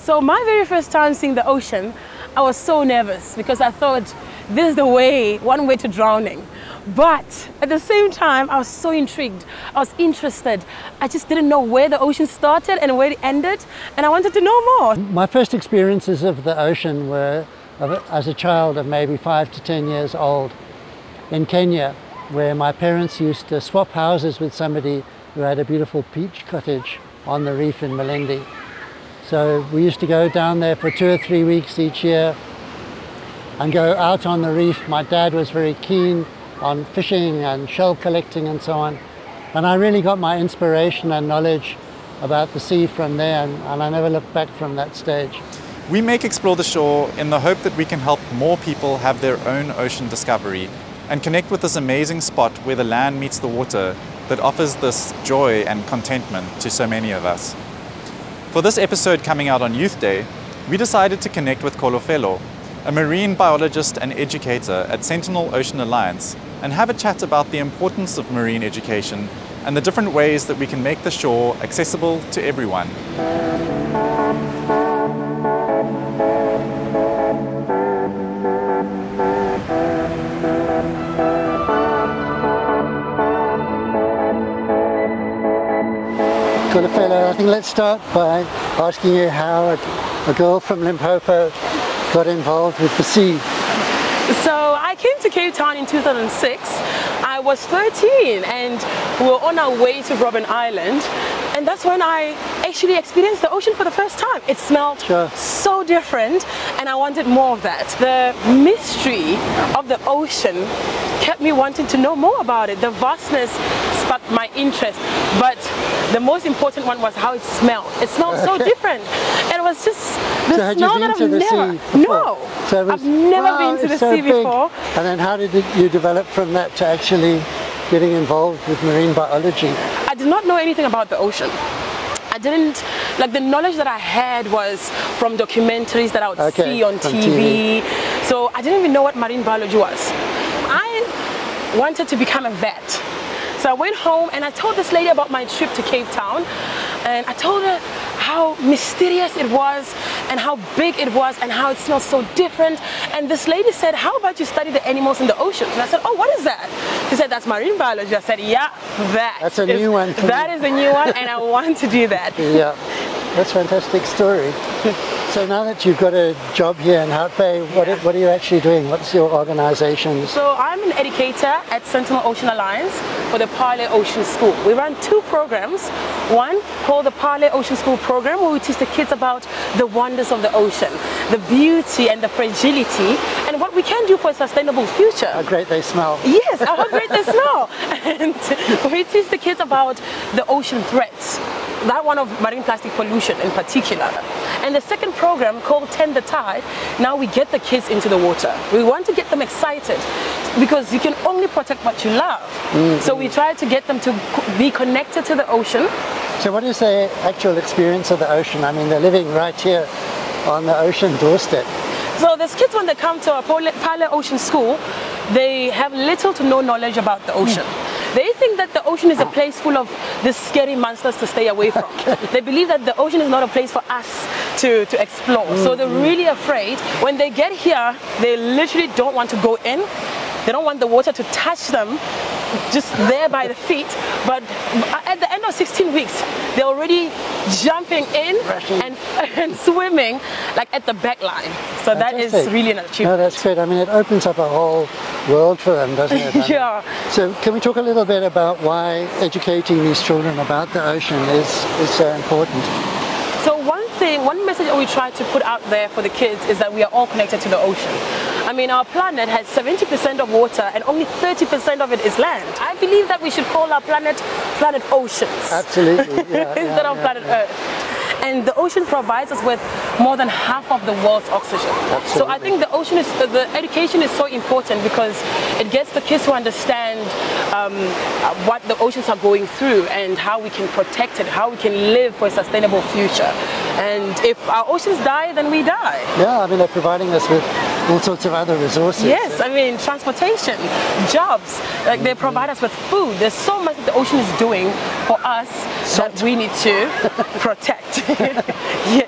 So my very first time seeing the ocean, I was so nervous because I thought this is the way, one way to drowning. But at the same time, I was so intrigued. I was interested. I just didn't know where the ocean started and where it ended, and I wanted to know more. My first experiences of the ocean were as a child of maybe 5 to 10 years old in Kenya, where my parents used to swap houses with somebody who had a beautiful beach cottage on the reef in Malindi. So we used to go down there for 2 or 3 weeks each year and go out on the reef. My dad was very keen on fishing and shell collecting and so on. And I really got my inspiration and knowledge about the sea from there, and I never looked back from that stage. We make Explore the Shore in the hope that we can help more people have their own ocean discovery and connect with this amazing spot where the land meets the water that offers this joy and contentment to so many of us. For this episode coming out on Youth Day, we decided to connect with Kholofelo, a marine biologist and educator at Sentinel Ocean Alliance, and have a chat about the importance of marine education and the different ways that we can make the shore accessible to everyone. Kholofelo, I think let's start by asking you how a girl from Limpopo got involved with the sea. So I came to Cape Town in 2006. I was 13 and we were on our way to Robben Island, and that's when I actually experienced the ocean for the first time. It smelled so different and I wanted more of that. The mystery of the ocean kept me wanting to know more about it. The vastness sparked my interest, but the most important one was how it smelled. It smelled so different. And it was just the smell that I've never... No, so I've never been to the sea before. And then how did you develop from that to actually getting involved with marine biology? I did not know anything about the ocean. I didn't, like, the knowledge that I had was from documentaries that I would see on TV. So I didn't even know what marine biology was. I wanted to become a vet. So I went home and I told this lady about my trip to Cape Town, and I told her how mysterious it was and how big it was and how it smelled so different. And this lady said, how about you study the animals in the ocean? And I said, oh, what is that? She said, that's marine biology. I said, yeah, that's a new one. That is a new one, and I want to do that. Yeah, that's a fantastic story. So now that you've got a job here in Hout Bay, what are you actually doing? What's your organization? So I'm an educator at Sentinel Ocean Alliance for the Parley Ocean School. We run 2 programs. One called the Parley Ocean School program, where we teach the kids about the wonders of the ocean, the beauty and the fragility, and what we can do for a sustainable future. How great they smell. Yes, how great they smell. And we teach the kids about the ocean threats. That one of marine plastic pollution in particular. And the second program called Tend the Tide, now we get the kids into the water. We want to get them excited because you can only protect what you love. So we try to get them to be connected to the ocean. So what is their actual experience of the ocean? I mean, they're living right here on the ocean doorstep. So these kids, when they come to our Parley Ocean School, they have little to no knowledge about the ocean. They think that the ocean is a place full of these scary monsters to stay away from. They believe that the ocean is not a place for us to explore. So they're really afraid. When they get here, they literally don't want to go in. They don't want the water to touch them just there by the feet. But at the end of 16 weeks, they're already jumping in and swimming like at the back line. So that is really an achievement. No, that's good. I mean, it opens up a whole world for them, doesn't it? Yeah. So can we talk a little bit about why educating these children about the ocean is so important? So one message that we try to put out there for the kids is that we are all connected to the ocean. I mean, our planet has 70% of water and only 30% of it is land. I believe that we should call our planet Oceans. Absolutely. Instead of planet Earth. And the ocean provides us with more than half of the world's oxygen. Absolutely. So I think the education is so important because it gets the kids to understand what the oceans are going through and how we can protect it, how we can live for a sustainable future. And if our oceans die, then we die. Yeah, I mean, they're providing us with all sorts of other resources. Yes, I mean, transportation, jobs, like they provide us with food. There's so much that the ocean is doing for us that we need to protect. Yes.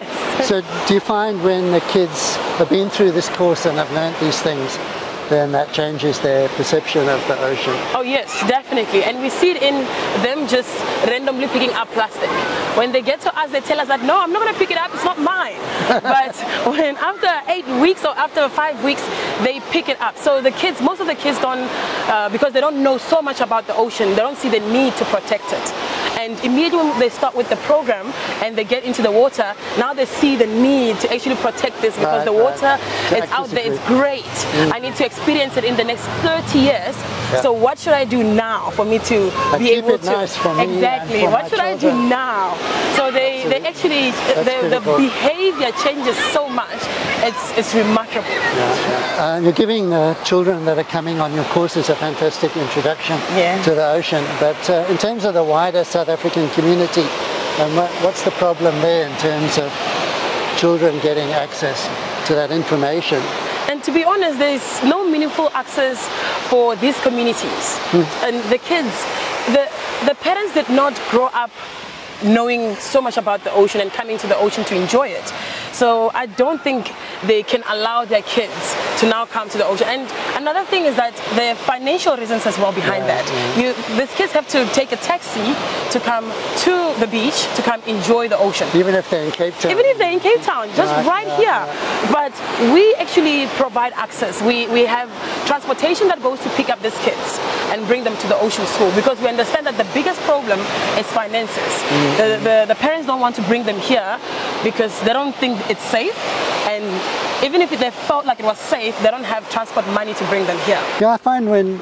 So do you find when the kids have been through this course and have learned these things, then that changes their perception of the ocean? Oh yes, definitely. And we see it in them just randomly picking up plastic. When they get to us, they tell us that, no, I'm not going to pick it up, it's not mine. But when after 8 weeks or after 5 weeks, they pick it up. So the kids, most of the kids don't, because they don't know so much about the ocean, they don't see the need to protect it. And immediately when they start with the program and they get into the water, now they see the need to actually protect this, because the water is out there, it's great. I need to experience it in the next 30 years. So what should I do now for me to be able to? Nice for me. Exactly. What should I do now? So they actually, the behavior changes so much. It's remarkable. You're giving the children that are coming on your courses a fantastic introduction to the ocean. But in terms of the wider South African community, what's the problem there in terms of children getting access to that information? And to be honest, there's no meaningful access for these communities. And the kids, the parents did not grow up knowing so much about the ocean and coming to the ocean to enjoy it. So I don't think they can allow their kids to now come to the ocean. And another thing is that there are financial reasons as well behind that. These kids have to take a taxi to come to the beach to come enjoy the ocean. Even if they're in Cape Town? Even if they're in Cape Town, just right here. But we actually provide access. We have transportation that goes to pick up these kids and bring them to the ocean school, because we understand that the biggest problem is finances. The parents don't want to bring them here because they don't think it's safe, and even if they felt like it was safe, they don't have transport money to bring them here. Yeah, I find when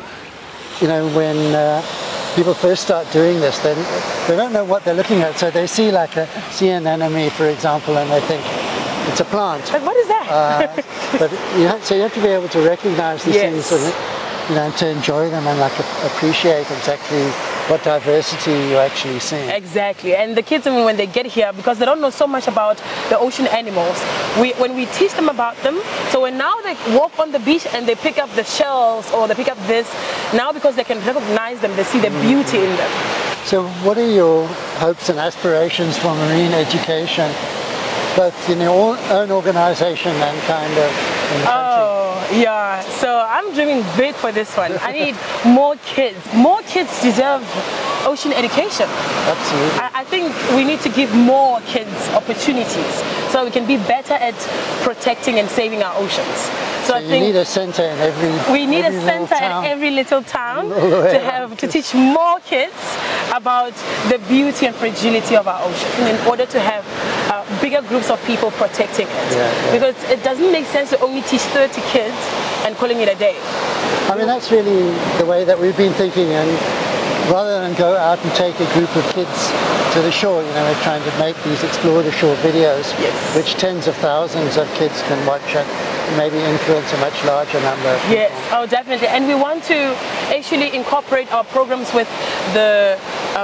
people first start doing this, then they don't know what they're looking at. So they see like a sea anemone, for example, and they think it's a plant. But what is that? So you have to be able to recognize these things, and to enjoy them and like appreciate exactly what diversity you're actually seeing. Exactly. And the kids, when they get here, because they don't know so much about the ocean animals, when we teach them about them, so when now they walk on the beach and they pick up the shells or they pick up this, now because they can recognize them, they see the beauty in them. So what are your hopes and aspirations for marine education, both in your own organization and kind of in the country? Yeah, so I'm dreaming big for this one. I need more kids. More kids deserve ocean education. Absolutely. I think we need to give more kids opportunities so we can be better at protecting and saving our oceans. So I think you need a center in every center in every little town to teach more kids about the beauty and fragility of our ocean in order to have bigger groups of people protecting it. Because it doesn't make sense to only teach 30 kids and calling it a day. I mean, that's really the way that we've been thinking, and rather than go out and take a group of kids to the shore, we're trying to make these explore the shore videos, which tens of thousands of kids can watch and maybe influence a much larger number of people. Yes, oh definitely. And we want to actually incorporate our programs with the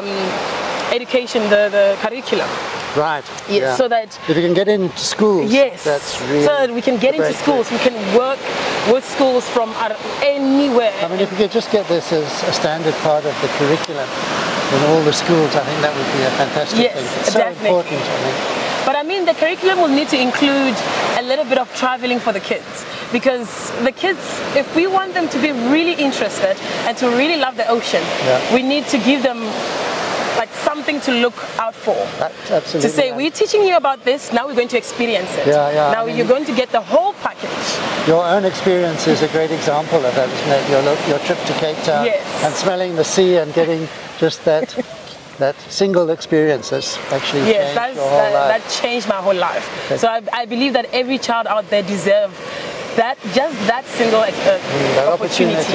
education, the curriculum. Right. Yes, so that if you can get into schools, that's really so that we can get into schools, we can work with schools from anywhere. I mean, if we could just get this as a standard part of the curriculum in all the schools, I think that would be a fantastic thing. It's so important, I think. But I mean, the curriculum will need to include a little bit of traveling for the kids, because the kids, if we want them to be really interested and to really love the ocean, we need to give them like something to look out for. Absolutely. To say, we're teaching you about this, now we're going to experience it. Now you're going to get the whole package. Your own experience is a great example of that, isn't it? Your trip to Cape Town and smelling the sea and getting just that single experience has actually changed your whole life. That changed my whole life. Okay. So I believe that every child out there deserves just that single opportunity.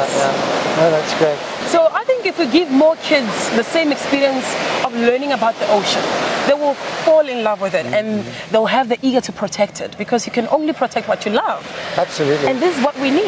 No, that's great. So I think if we give more kids the same experience of learning about the ocean, they will fall in love with it and they'll have the eager to protect it, because you can only protect what you love. Absolutely. And this is what we need.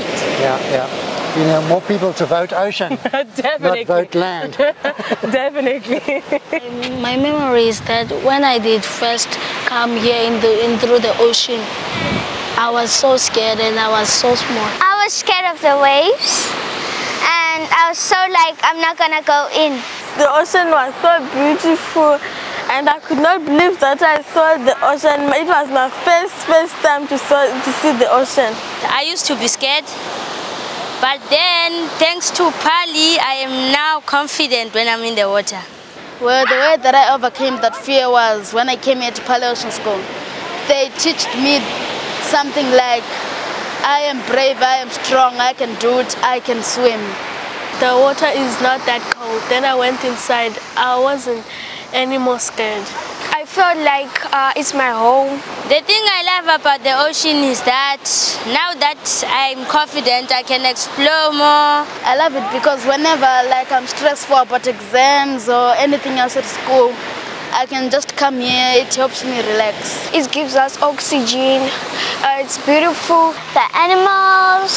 More people to vote ocean, Definitely. not vote land. Definitely. My memory is that when I did first come here through the ocean, I was so scared and I was so small. I was scared of the waves and I was so like, I'm not gonna go in. The ocean was so beautiful and I could not believe that I saw the ocean. It was my first time to see the ocean. I used to be scared, but then thanks to Parley, I am now confident when I'm in the water. Well, the way that I overcame that fear was when I came here to Parley Ocean School. They taught me something like, I am brave, I am strong, I can do it, I can swim. The water is not that cold. Then I went inside. I wasn't any more scared. I felt like it's my home. The thing I love about the ocean is that now that I'm confident, I can explore more. I love it because whenever I'm stressful about exams or anything else at school, I can just come here. It helps me relax. It gives us oxygen. It's beautiful. The animals.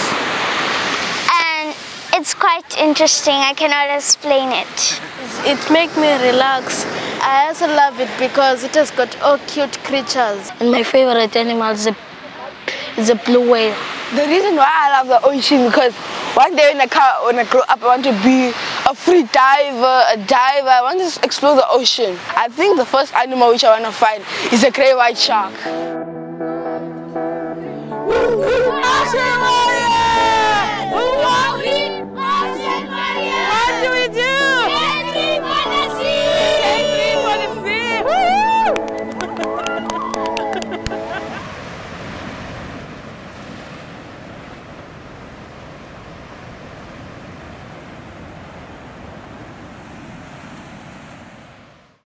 And it's quite interesting. I cannot explain it. It makes me relax. I also love it because it has got all cute creatures. And my favorite animal is a blue whale. The reason why I love the ocean is because one day when I grow up, I want to be a free diver, a diver. I want to explore the ocean. I think the first animal which I want to find is a great white shark.